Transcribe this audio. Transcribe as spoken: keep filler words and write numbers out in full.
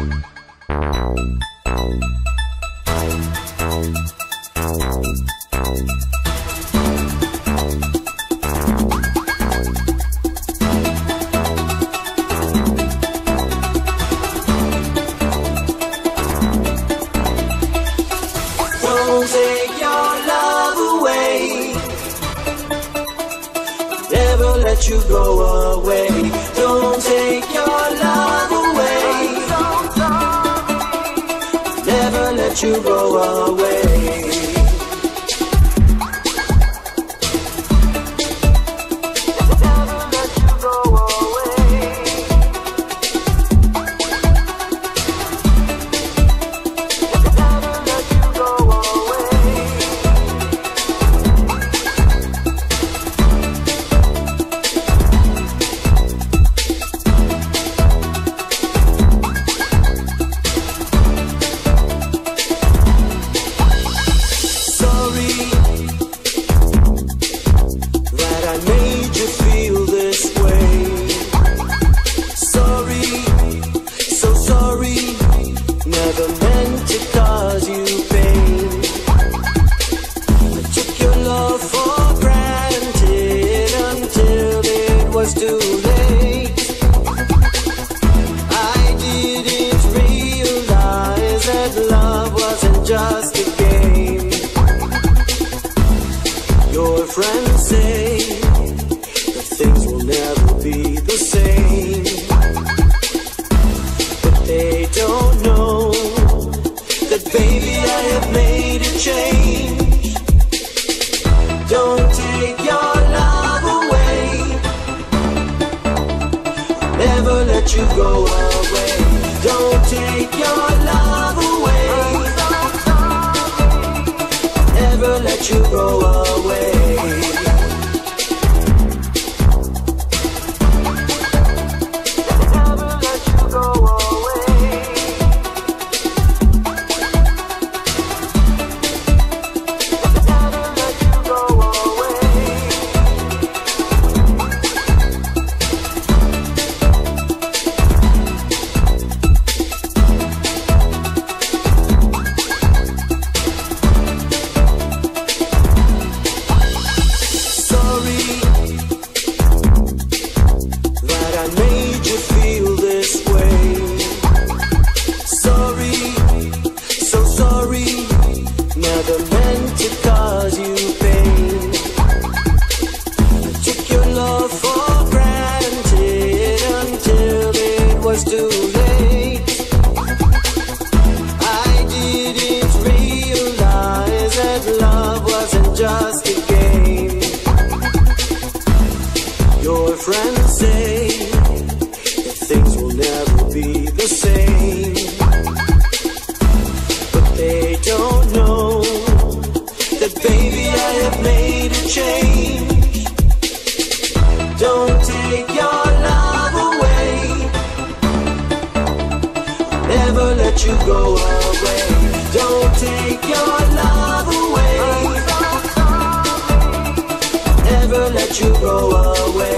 Don't take your love away, never let you go away. Don't take your love away, never let you go away. Just a game. Your friends say that things will never be the same, but they don't know that, baby, I have made a change. Don't take your love away, never let you go away. Don't take your love away, never let you go away. Never let you go away. Never let you go away. Too late. I didn't realize that love wasn't just a game. Your friends say that things will never be the same, but they don't know that, baby, I have made a change. Don't take your love away, never let you go away. Don't take your love away, never let you go away.